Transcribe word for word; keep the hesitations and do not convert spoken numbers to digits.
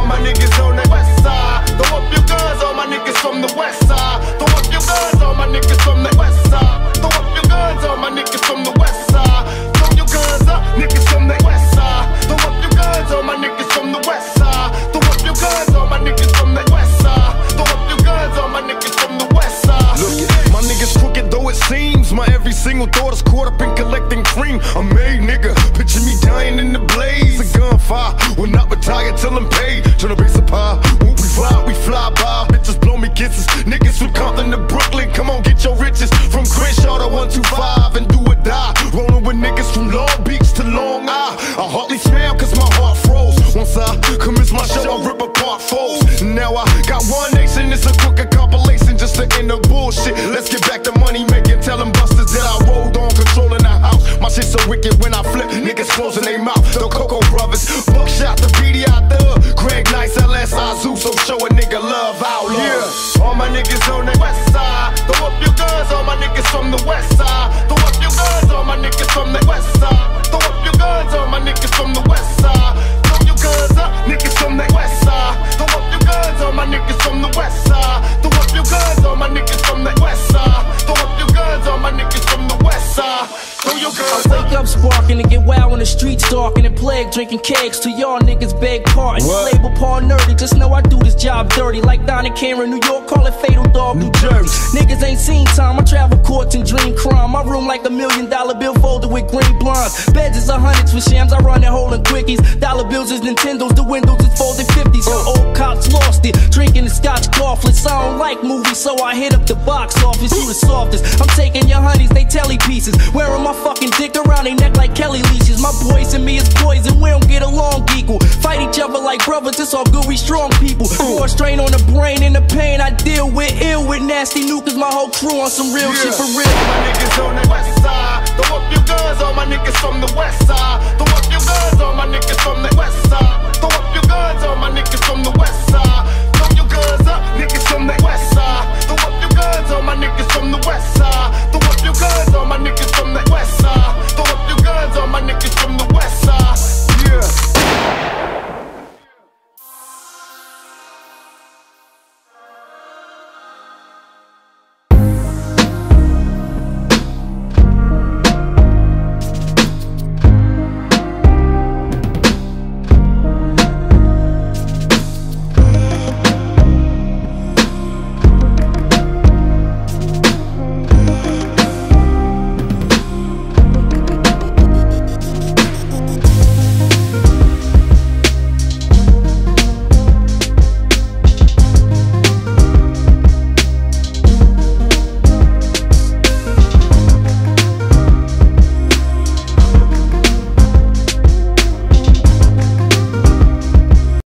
All my niggas on the west side. Throw up your guns, all my niggas from the west side. Throw up your guns, all my niggas from the west side. Throw up your guns, all my niggas from the west side. Throw your guns up, niggas from the west side. Throw up your guns, all my niggas from the west side. Throw up your guns, all my niggas from the west side. Throw up your guns, all my niggas from the west side. Look, my niggas crooked though it seems. My every single thought is caught up in collecting cream. I'm made, nigga. Picture me dying in the blaze. A gunfire will not retire till I'm paid. Tryna base a pie. When we fly, we fly by. Bitches blow me kisses. Niggas from Compton to Brooklyn. Come on, get your riches. From Crenshaw to one two five and do or die. Rolling with niggas from Long Beach to Long Isle. I hardly smile cause my heart froze. Once I commence my show, I rip apart foes. Now I got one nation, it's a crooked compilation just to end the bullshit. Let's get back to money making, tell them busters that I rolled on, controlling the house. My shit so wicked when I flip, niggas closing their mouth. The Coco Brothers, Buckshot, the P D I Thug, Craig Nice, L S I Zoo, so show a nigga love outlaw. Yeah, all my niggas on the west side. Throw up your guns, all my niggas from the west side. Throw up your guns, all my niggas from the west side. Throw up your guns, all my niggas from the west side. Throw your guns up, niggas from the west side. Throw up your guns, all my niggas from the west side. Throw up your guns, all my niggas from the west side. Throw up your guns, all my niggas from the west side. Throw your guns I wake up sparking and get wild when the streets darking and plague drinking kegs till y'all niggas beg pardon. Label Paul nerdy, just know I do this job dirty. Like Donna Cameron, New York, call it Fatal Dog, New Jersey. Niggas ain't seen time, I travel courts and dream crime. My room like a million dollar bill folded with green blinds. Beds is a hundreds for shams, I run that hole in quickies. Dollar bills is Nintendos, the windows is folded fifties. Your old cops lost it, drinking the scotch coughless. I don't like movies, so I hit up the box office. You the softest, I'm taking your honeys, they telly pieces. Wearing my fucking dick around their neck like Kelly leashes. My boys and me is poison, we don't get along equal. Fight each other like brothers, it's all good, we strong people. More strain on the brain and the pain I deal with. Ill with nasty new, cause my whole crew on some real yeah. shit for real. All my niggas on the west side.